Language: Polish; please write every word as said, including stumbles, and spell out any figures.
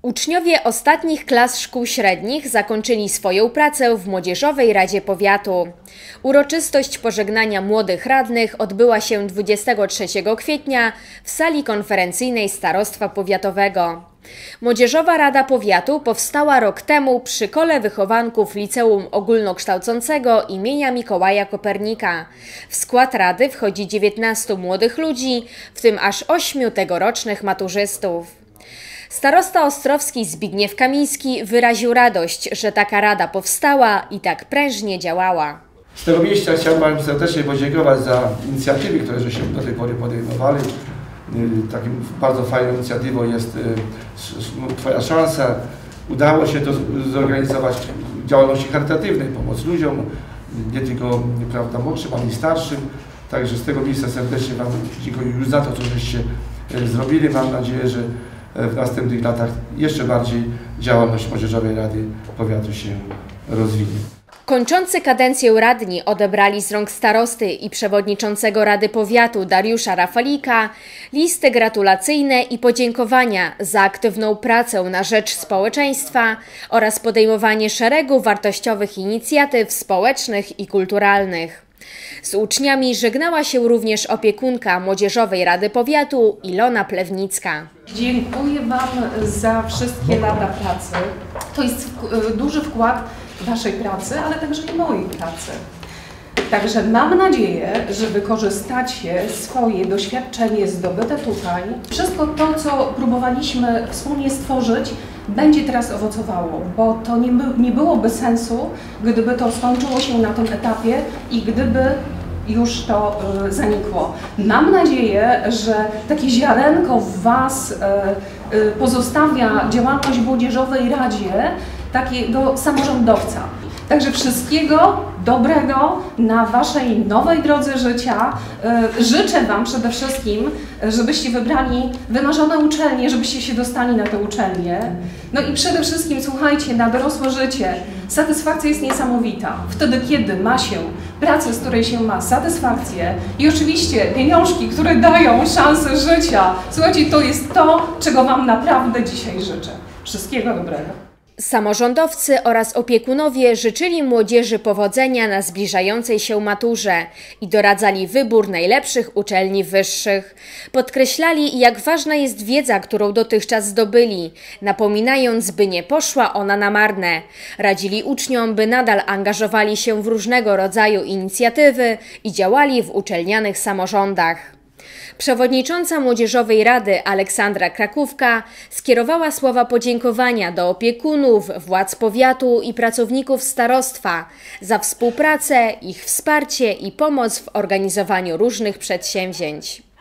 Uczniowie ostatnich klas szkół średnich zakończyli swoją pracę w Młodzieżowej Radzie Powiatu. Uroczystość pożegnania młodych radnych odbyła się dwudziestego trzeciego kwietnia w sali konferencyjnej Starostwa Powiatowego. Młodzieżowa Rada Powiatu powstała rok temu przy kole wychowanków Liceum Ogólnokształcącego imienia Mikołaja Kopernika. W skład rady wchodzi dziewiętnastu młodych ludzi, w tym aż ośmiu tegorocznych maturzystów. Starosta ostrowski Zbigniew Kamiński wyraził radość, że taka rada powstała i tak prężnie działała. Z tego miejsca chciałbym serdecznie podziękować za inicjatywy, które żeśmy do tej pory podejmowali. Taką bardzo fajną inicjatywą jest Twoja szansa. Udało się to zorganizować działalności charytatywnej, pomoc ludziom, nie tylko prawda, młodszym, ale i starszym. Także z tego miejsca serdecznie Wam dziękuję już za to, co żeście zrobili. Mam nadzieję, że w następnych latach jeszcze bardziej działalność Młodzieżowej Rady Powiatu się rozwinie. Kończący kadencję radni odebrali z rąk starosty i przewodniczącego Rady Powiatu Dariusza Rafalika listy gratulacyjne i podziękowania za aktywną pracę na rzecz społeczeństwa oraz podejmowanie szeregu wartościowych inicjatyw społecznych i kulturalnych. Z uczniami żegnała się również opiekunka Młodzieżowej Rady Powiatu Ilona Plewnicka. Dziękuję Wam za wszystkie lata pracy. To jest duży wkład Waszej pracy, ale także i mojej pracy. Także mam nadzieję, że wykorzystacie swoje doświadczenie zdobyte tutaj. Wszystko to, co próbowaliśmy wspólnie stworzyć, będzie teraz owocowało, bo to nie, by, nie byłoby sensu, gdyby to skończyło się na tym etapie i gdyby już to y, zanikło. Mam nadzieję, że takie ziarenko w Was y, y, pozostawia działalność w Młodzieżowej Radzie takiego samorządowca. Także wszystkiego dobrego na Waszej nowej drodze życia. Życzę Wam przede wszystkim, żebyście wybrali wymarzone uczelnie, żebyście się dostali na te uczelnie. No i przede wszystkim, słuchajcie, na dorosłe życie satysfakcja jest niesamowita. Wtedy, kiedy ma się pracę, z której się ma satysfakcję i oczywiście pieniążki, które dają szansę życia. Słuchajcie, to jest to, czego Wam naprawdę dzisiaj życzę. Wszystkiego dobrego. Samorządowcy oraz opiekunowie życzyli młodzieży powodzenia na zbliżającej się maturze i doradzali wybór najlepszych uczelni wyższych. Podkreślali, jak ważna jest wiedza, którą dotychczas zdobyli, napominając, by nie poszła ona na marne. Radzili uczniom, by nadal angażowali się w różnego rodzaju inicjatywy i działali w uczelnianych samorządach. Przewodnicząca Młodzieżowej Rady Aleksandra Krakówka skierowała słowa podziękowania do opiekunów, władz powiatu i pracowników starostwa za współpracę, ich wsparcie i pomoc w organizowaniu różnych przedsięwzięć.